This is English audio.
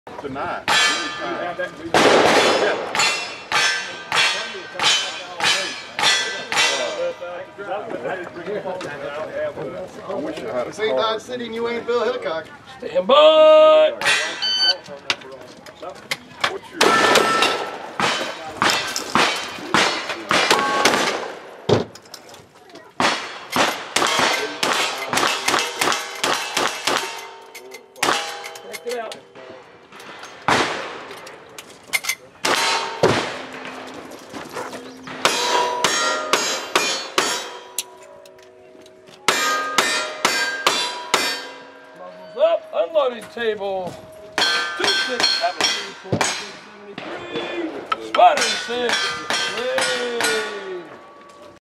Tonight. I wish I had a This ain't Dodge City and you ain't Bill Hickok. Stand by! What's your... Check it out. Muzzles up, unloading table. 2673, 2673. Spider 6.